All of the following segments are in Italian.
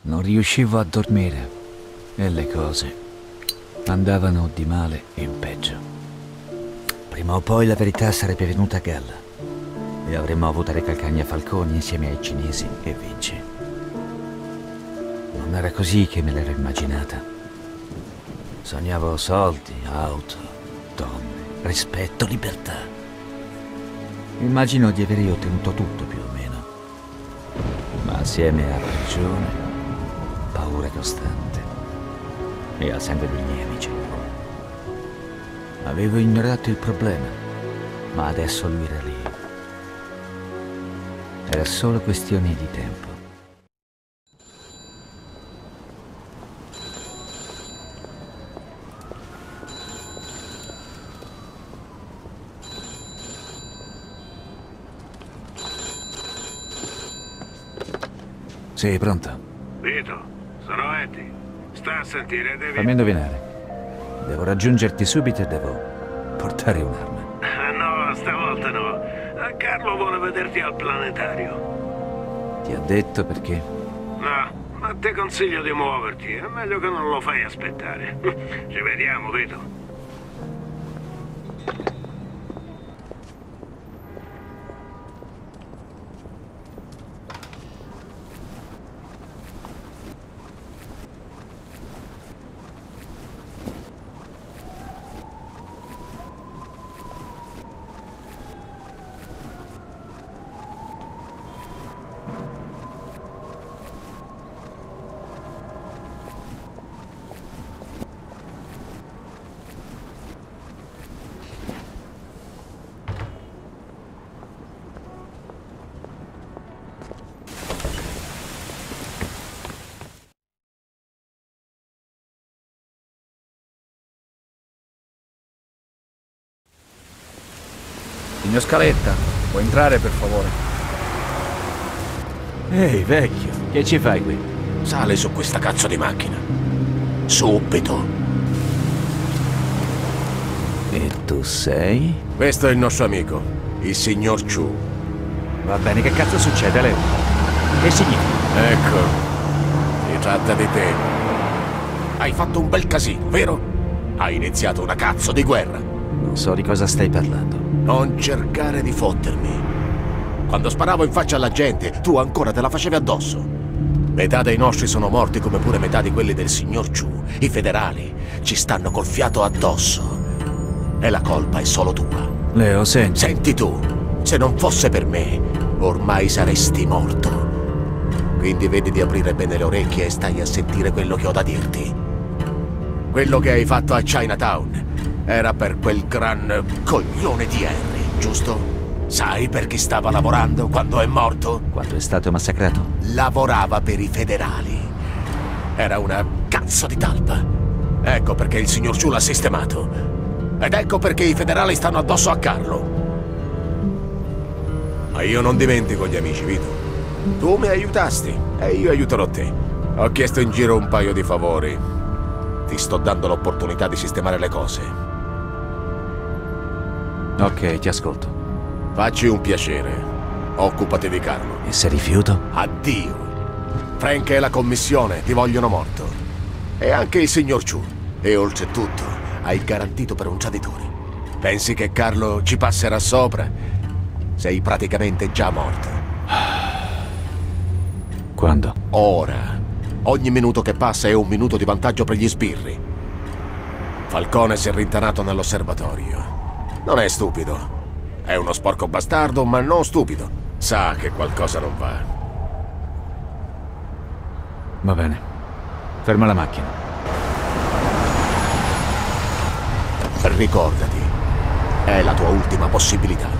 Non riuscivo a dormire e le cose andavano di male in peggio. Prima o poi la verità sarebbe venuta a galla e avremmo avuto le calcagna Falconi insieme ai cinesi e Vinci. Non era così che me l'ero immaginata. Sognavo soldi, auto, donne, rispetto, libertà. Immagino di aver ottenuto tutto più o meno, ma assieme a prigione, paura costante e al sangue dei miei amici. Avevo ignorato il problema, ma adesso lui era lì. Era solo questione di tempo. Sei pronto? Vito, sono Eddie. Sta a sentire, devi... Fammi indovinare. Devo raggiungerti subito e devo portare un'arma. No, stavolta no. Carlo vuole vederti al planetario. Ti ha detto perché? No, ma ti consiglio di muoverti. È meglio che non lo fai aspettare. Ci vediamo, Vito. Signor Scaletta, può entrare per favore? Ehi, vecchio, che ci fai qui? Sale su questa cazzo di macchina. Subito. E tu sei? Questo è il nostro amico, il signor Chu. Va bene, che cazzo succede, Leo? Che significa? Ecco, si tratta di te. Hai fatto un bel casino, vero? Hai iniziato una cazzo di guerra. Non so di cosa stai parlando. Non cercare di fottermi. Quando sparavo in faccia alla gente, tu ancora te la facevi addosso. Metà dei nostri sono morti come pure metà di quelli del signor Chu. I federali ci stanno col fiato addosso. E la colpa è solo tua. Leo, senti. Senti tu, se non fosse per me, ormai saresti morto. Quindi vedi di aprire bene le orecchie e stai a sentire quello che ho da dirti. Quello che hai fatto a Chinatown era per quel gran coglione di Henry, giusto? Sai per chi stava lavorando quando è morto? Quando è stato massacrato? Lavorava per i federali. Era una cazzo di talpa. Ecco perché il signor Chu l'ha sistemato. Ed ecco perché i federali stanno addosso a Carlo. Ma io non dimentico gli amici, Vito. Tu mi aiutasti e io aiuterò te. Ho chiesto in giro un paio di favori. Ti sto dando l'opportunità di sistemare le cose. Ok, ti ascolto. Facci un piacere. Occupati di Carlo. E se rifiuto? Addio. Frank e la commissione ti vogliono morto. E anche il signor Chu. E oltretutto, hai garantito per un traditore. Pensi che Carlo ci passerà sopra? Sei praticamente già morto. Quando? Ora. Ogni minuto che passa è un minuto di vantaggio per gli sbirri. Falcone si è rintanato nell'osservatorio. Non è stupido. È uno sporco bastardo, ma non stupido. Sa che qualcosa non va. Va bene. Ferma la macchina. Ricordati, è la tua ultima possibilità.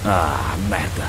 Ah, merda.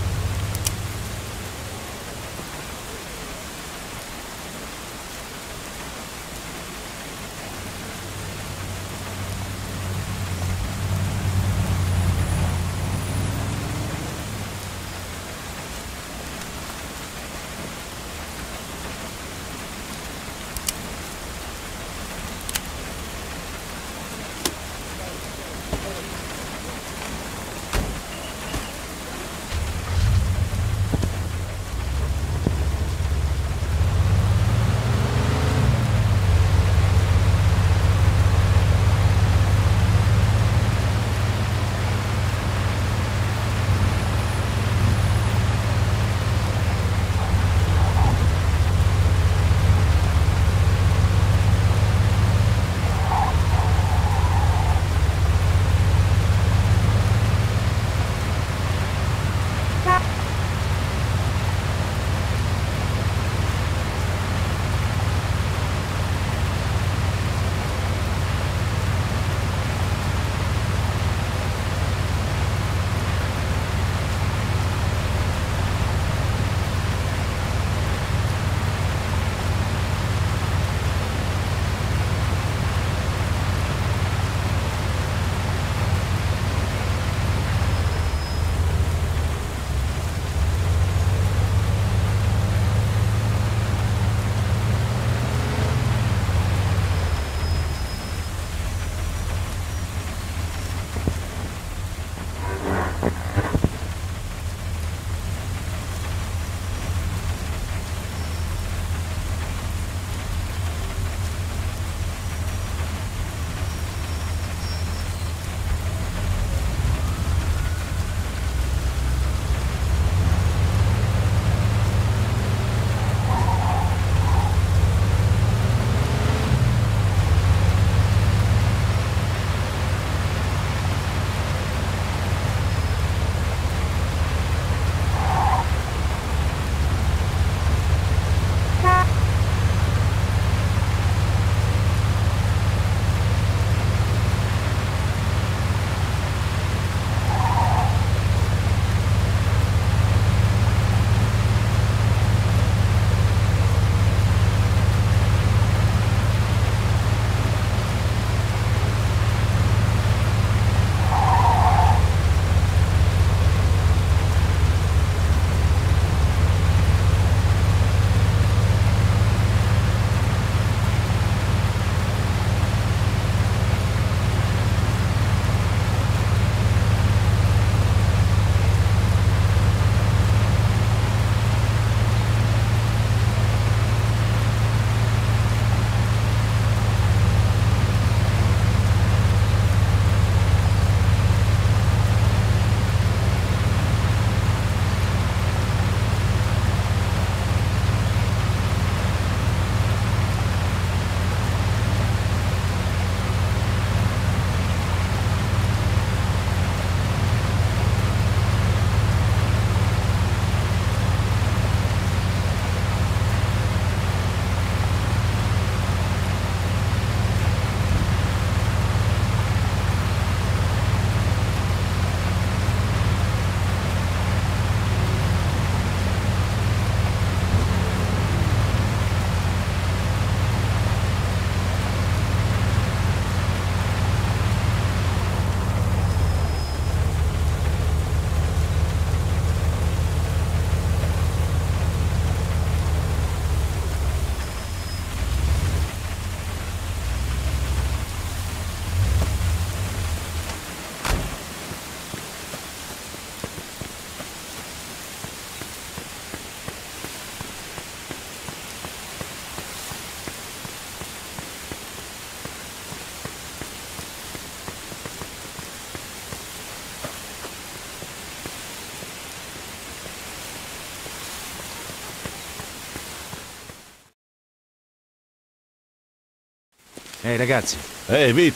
Ehi ragazzi. Ehi Vito,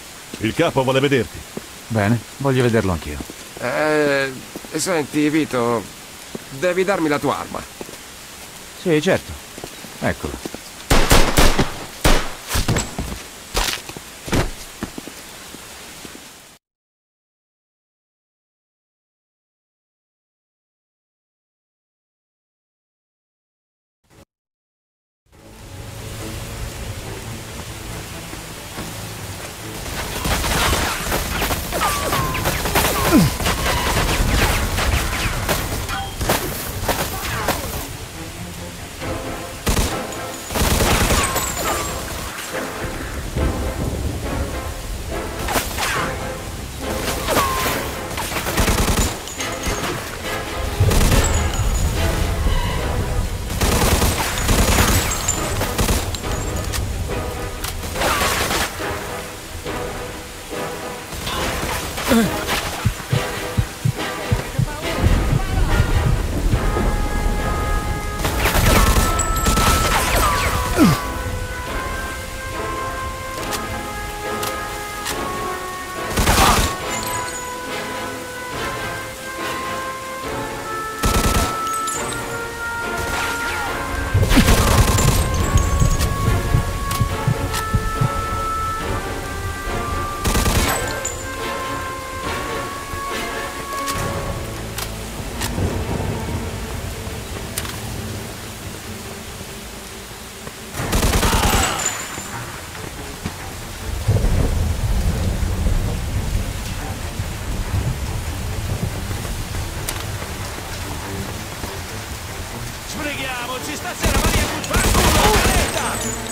il capo vuole vederti. Bene, voglio vederlo anch'io. Senti Vito, devi darmi la tua arma. Sì, certo. Eccola. Sbrighiamoci stasera, Maria, fanculo, caletta!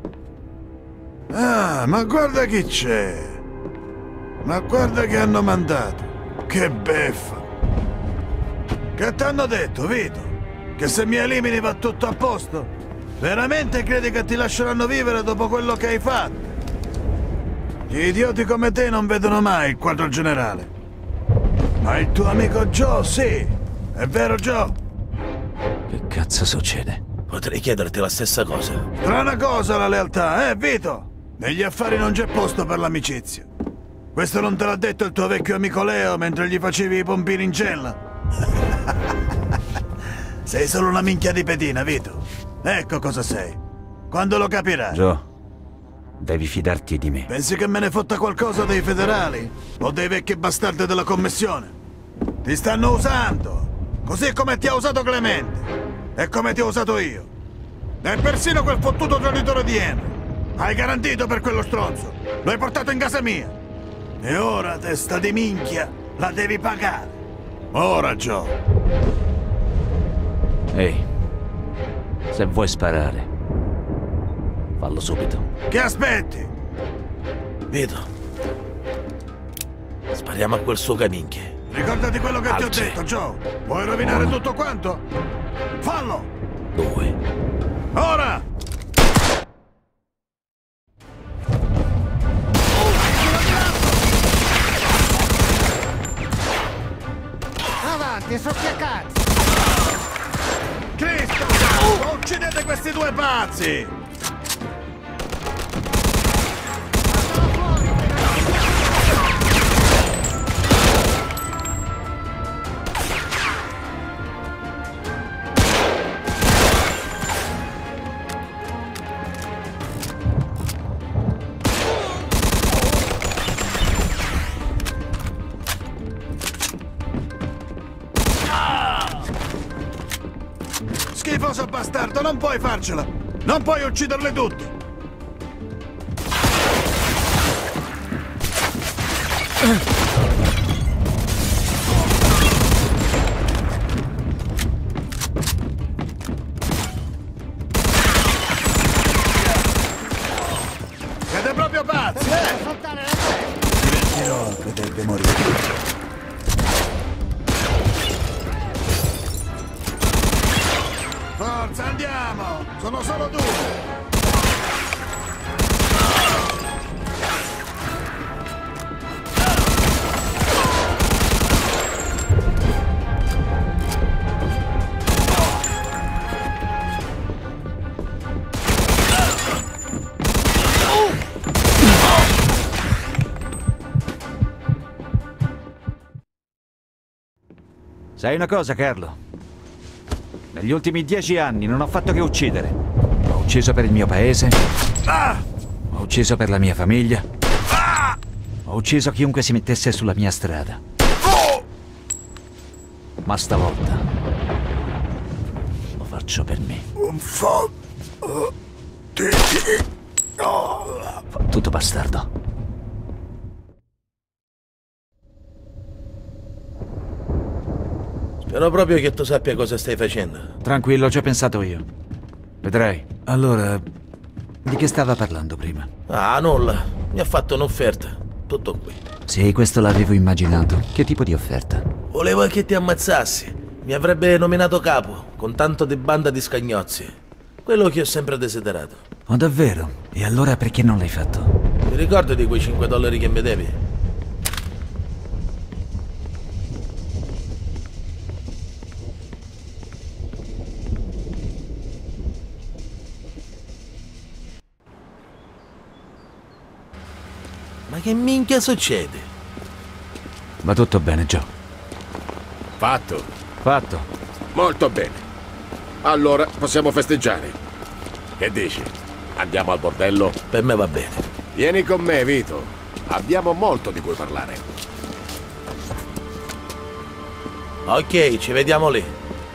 Ah, ma guarda chi c'è! Ma guarda che hanno mandato! Che beffa! Che t'hanno detto, Vito? Che se mi elimini va tutto a posto? Veramente credi che ti lasceranno vivere dopo quello che hai fatto? Gli idioti come te non vedono mai il quadro generale. Ma il tuo amico Joe, sì! È vero, Joe? Che cazzo succede? Potrei chiederti la stessa cosa. Strana cosa la lealtà, Vito? Negli affari non c'è posto per l'amicizia. Questo non te l'ha detto il tuo vecchio amico Leo mentre gli facevi i pompini in cella? Sei solo una minchia di pedina, Vito. Ecco cosa sei. Quando lo capirai. Joe, devi fidarti di me. Pensi che me ne fotta qualcosa dei federali? O dei vecchi bastardi della commissione? Ti stanno usando! Così come ti ha usato Clemente! E come ti ho usato io! E persino quel fottuto traditore di Henry! Hai garantito per quello stronzo! Lo hai portato in casa mia! E ora, testa di minchia, la devi pagare! Ora, Joe! Ehi, se vuoi sparare, fallo subito. Che aspetti? Vito, spariamo a quel suo caminche. Ricordati quello che ti ho Alci. detto, Joe! Vuoi rovinare tutto quanto? Fallo! 2. Ora! Avanti, socchiacazzi! Cristo! Uccidete questi due pazzi! Schifoso bastardo, non puoi farcela! Non puoi ucciderli tutti! Siete proprio pazzi, Diventerò che deve morire. Forza, andiamo! Sono solo due! Sai una cosa, Carlo? Negli ultimi 10 anni non ho fatto che uccidere. Ho ucciso per il mio paese. Ho ucciso per la mia famiglia. Ho ucciso chiunque si mettesse sulla mia strada. Ma stavolta lo faccio per me. Tutto bastardo. Spero proprio che tu sappia cosa stai facendo. Tranquillo, ci ho pensato io. Vedrai. Allora, di che stava parlando prima? Ah, nulla. Mi ha fatto un'offerta. Tutto qui. Sì, questo l'avevo immaginato. Che tipo di offerta? Volevo che ti ammazzassi. Mi avrebbe nominato capo, con tanto di banda di scagnozzi. Quello che ho sempre desiderato. Oh, davvero? E allora perché non l'hai fatto? Ti ricordi di quei $5 che mi devi? Ma che minchia succede? Va tutto bene, Joe. Fatto. Fatto. Molto bene. Allora possiamo festeggiare. Che dici? Andiamo al bordello? Per me va bene. Vieni con me, Vito. Abbiamo molto di cui parlare. Ok, ci vediamo lì.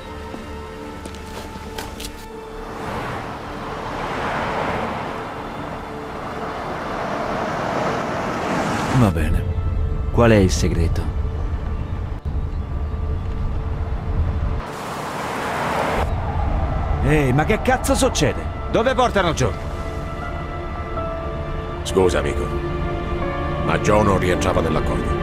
Va bene. Qual è il segreto? Ehi, ma che cazzo succede? Dove portano Joe? Scusa, amico, ma Joe non rientrava nell'accordo.